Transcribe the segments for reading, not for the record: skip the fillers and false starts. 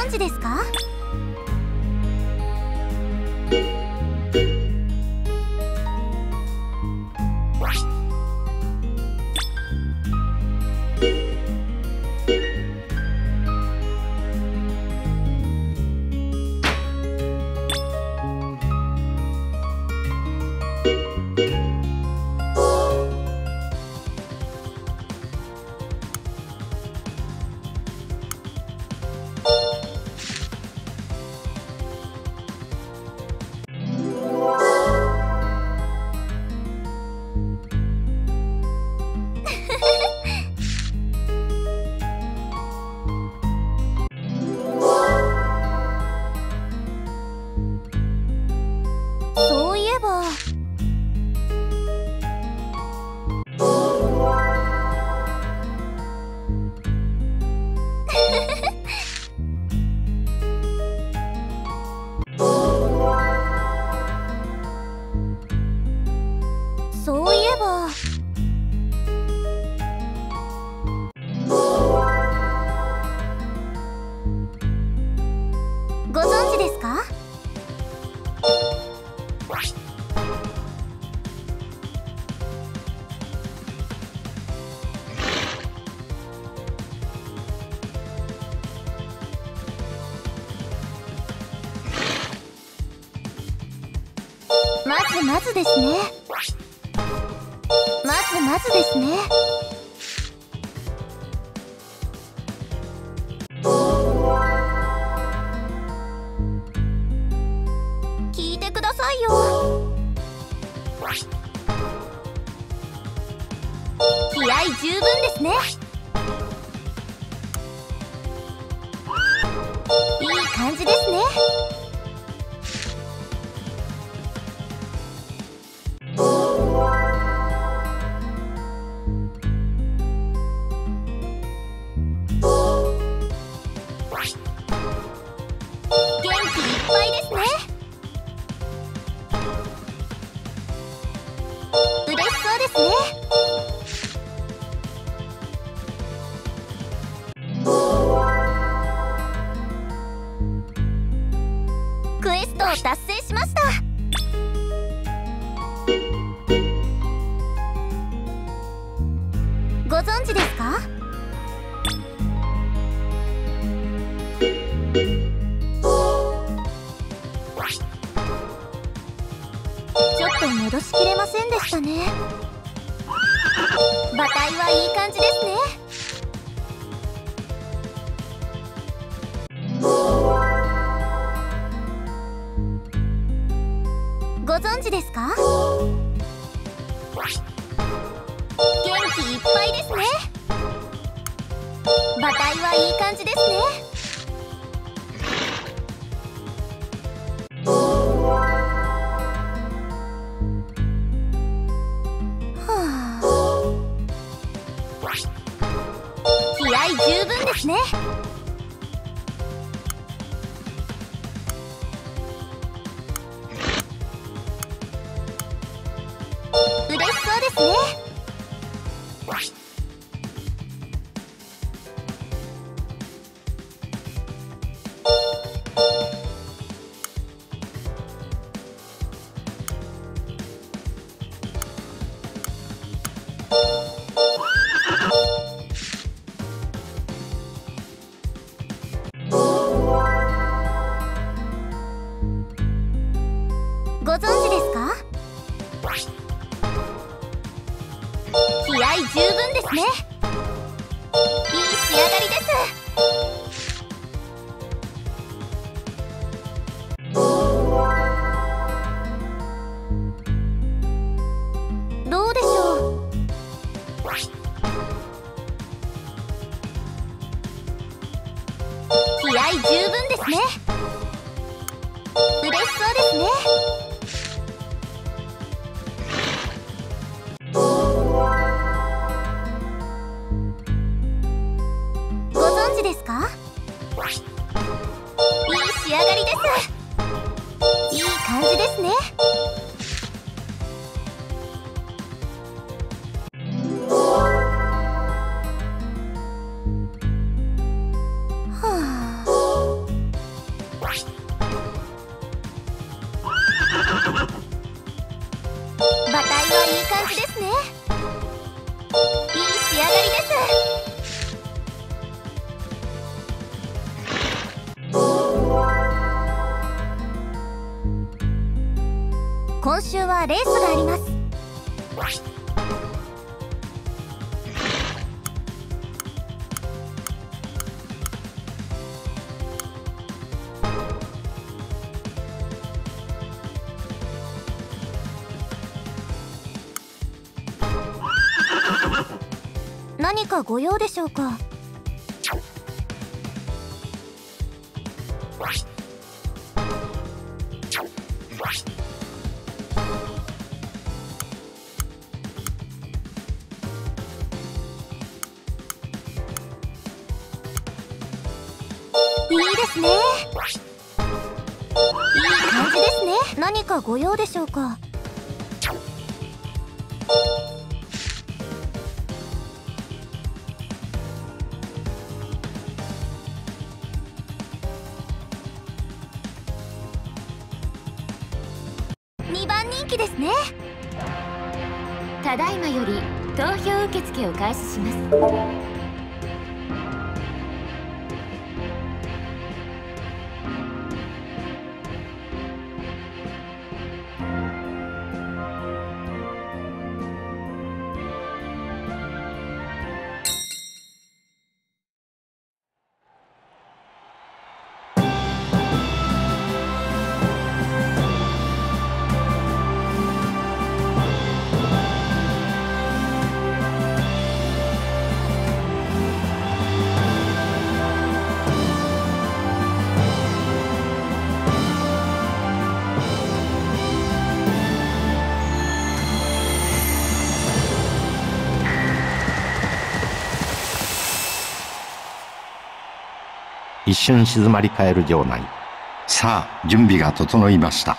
存知ですか？そういえばそういえばご存知ですか？まずですね。まずですね。聞いてくださいよ。気合十分ですね。いい感じですね。クエストを達成しました。ご存知ですか？ちょっと戻しきれませんでしたね。馬体はいい感じですね。ご存知ですか？元気いっぱいですね。馬体はいい感じですね。はあ、気合十分ですね。嬉しそうですね。ご存知ですか？気合十分ですね。いい仕上がりです。どうでしょう？気合十分ですね。嬉しそうですね。ご存知ですか？いい仕上がりです。いい感じですね。はあ、 今週はレースがあります。何かご用でしょうか。いいですね。いい感じですね。何かご用でしょうか。2番人気ですね。 ただいまより投票受付を開始します。 一瞬静まり返る場内。さあ準備が整いました。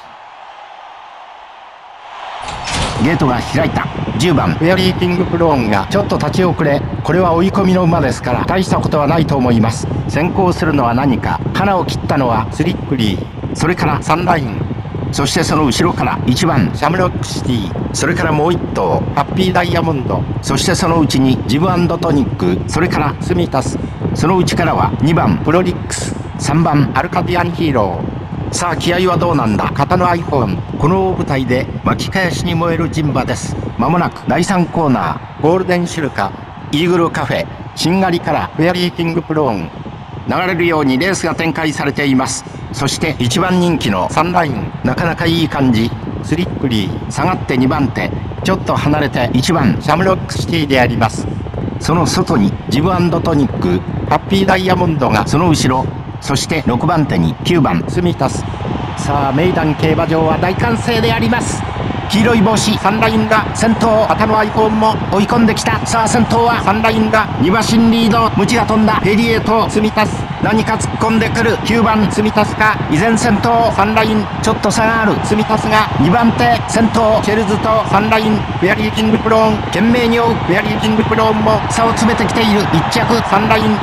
ゲートが開いた。10番フェアリーキングプローンがちょっと立ち遅れ。これは追い込みの馬ですから大したことはないと思います。先行するのは何か。花を切ったのはスリックリー、それからサンライン、そしてその後ろから1番シャムロックシティ、それからもう1頭ハッピーダイヤモンド、そしてそのうちにジム&トニック、それからスミタス、そのうちからは2番プロリックス、3番アルカディアンヒーロー。さあ気合はどうなんだ。片の iPhone。この大舞台で巻き返しに燃える陣馬です。まもなく第3コーナー、ゴールデンシルカ、イーグルカフェ、しんがりからフェアリーキングプローン。流れるようにレースが展開されています。そして1番人気のサンライン、なかなかいい感じ。スリックリー下がって2番手、ちょっと離れて1番シャムロックシティであります。その外にジム&トニック、ハッピーダイヤモンドがその後ろ、そして6番手に9番スミタス。さあメイダン競馬場は大歓声であります。黄色い帽子サンラインが先頭、旗のアイコンも追い込んできた。さあ先頭はサンラインが2馬身リード。ムチが飛んだ。ヘリエートスミタス、何か突っ込んでくる。9番スミタスか。依然先頭サンライン、ちょっと差がある。スミタスが2番手先頭。チェルズとサンライン、フェアリーキングプローン懸命に追う。フェアリーキングプローンも差を詰めてきている。1着サンライン。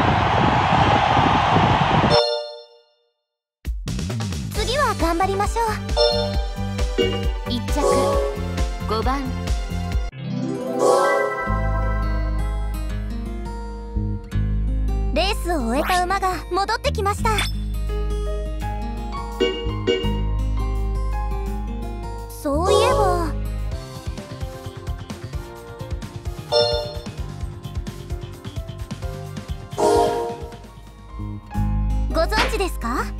次は頑張りましょう。 1着5番レースを終えた馬が戻ってきました。そういえばご存知ですか？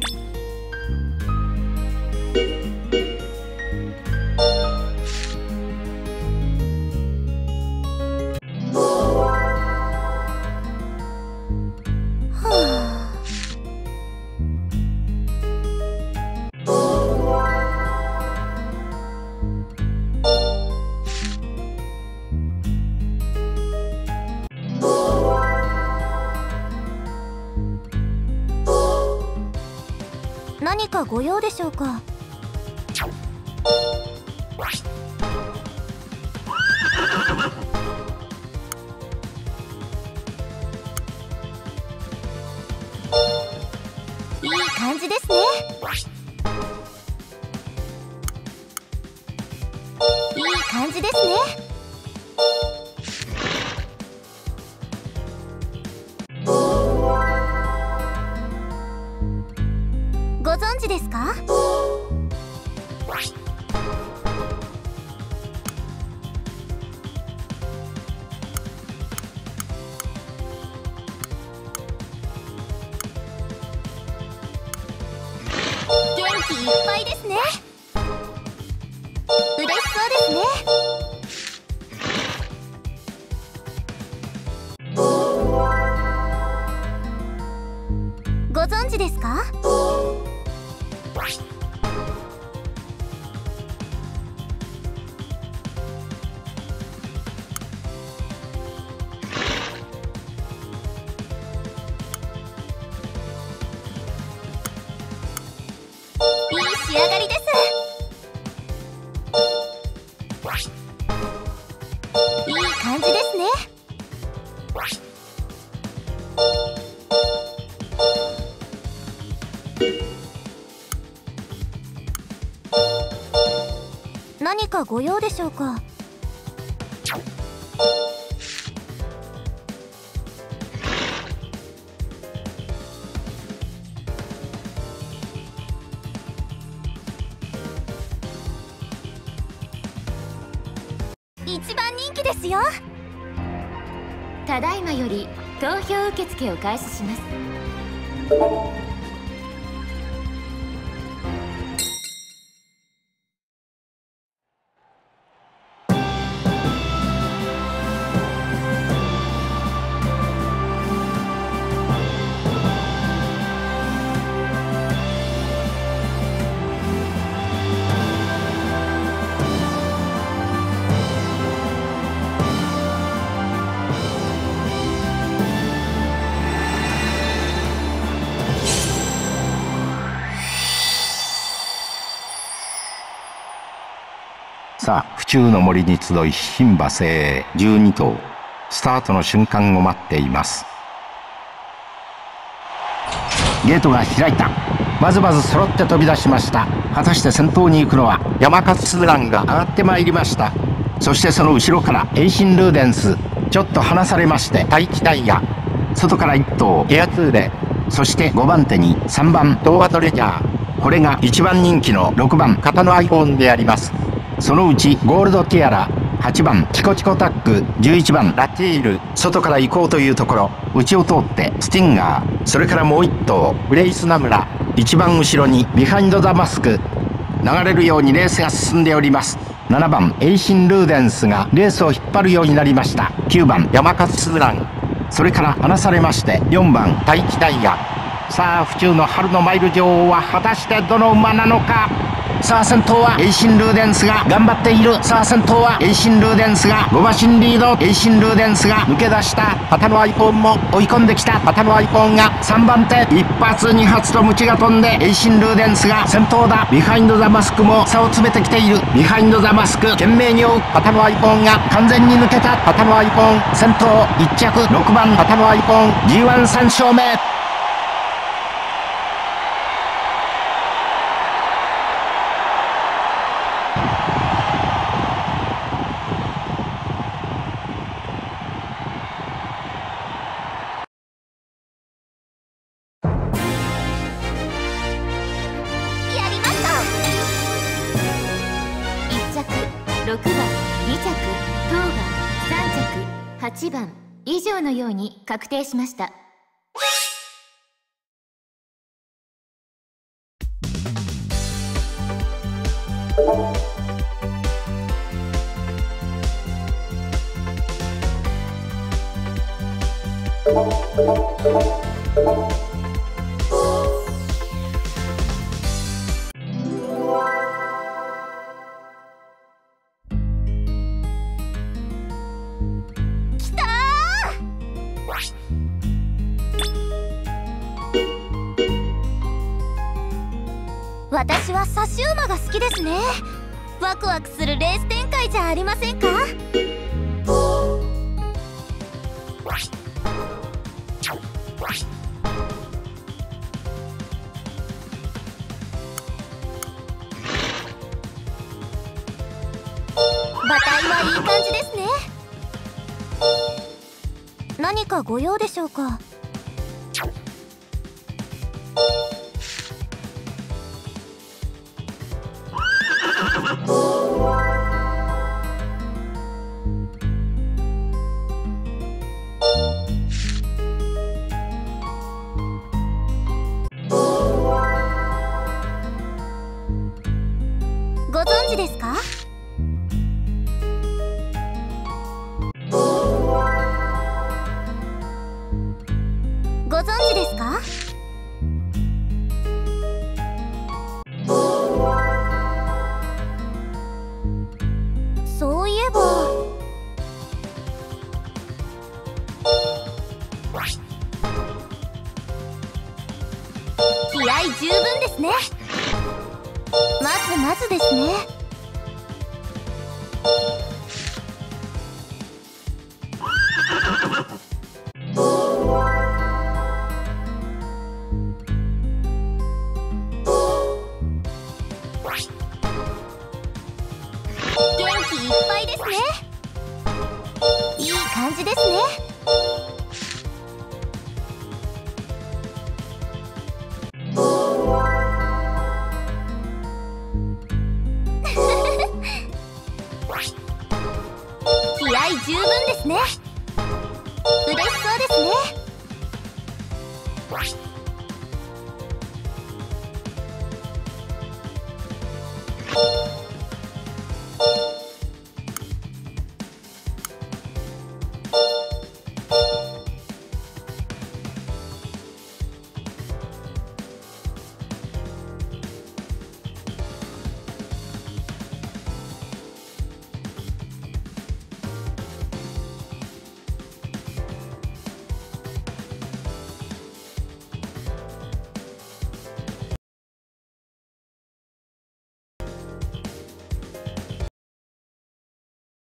何かご用でしょうか？いい感じですね。いい感じですね。ご存知ですか？ 気いっぱいですね。嬉しそうですね。ご存知ですか？いい仕上がりです。いい感じですね。何かご用でしょうか？一番人気ですよ。 ただいまより投票受付を開始します。 さあ、府中の森に集い牝馬精鋭12頭、スタートの瞬間を待っています。ゲートが開いた。まずまず揃って飛び出しました。果たして先頭に行くのは山勝スズランが上がってまいりました。そしてその後ろからエイシンルーデンス、ちょっと離されまして大気タイヤ、外から1頭エアツーレ、そして5番手に3番東和トレジャー、これが1番人気の6番型のアイコンであります。そのうちゴールドティアラ、8番チコチコタック、11番ラティール、外から行こうというところ内を通ってスティンガー、それからもう1頭ブレイスナムラ、一番後ろにビハインドザマスク、流れるようにレースが進んでおります。7番エイシンルーデンスがレースを引っ張るようになりました。9番山勝スズラン、それから離されまして4番大気タイヤ。さあ、府中の春のマイル女王は果たしてどの馬なのか。さあ、先頭はエイシンルーデンスが頑張っている。さあ、先頭はエイシンルーデンスが5馬身リード。エイシンルーデンスが抜け出した。パタのアイコンも追い込んできた。パタのアイコンが3番手、1発2発と鞭が飛んでエイシンルーデンスが先頭だ。ビハインドザマスクも差を詰めてきている。ビハインドザマスク懸命に追う。パタのアイコンが完全に抜けた。パタのアイコン先頭、1着6番パタのアイコン G13 勝目。 6番、2着、当番、3着、8番以上のように確定しました。 私は差し馬が好きですね。ワクワクするレース展開じゃありませんか。馬体はいい感じですね。何かご用でしょうか。 存知ですか？ご存知ですか？そういえば気合十分ですね。まずですね。元気いっぱいですね。いい感じですね。気合十分ですね。嬉しそうですね。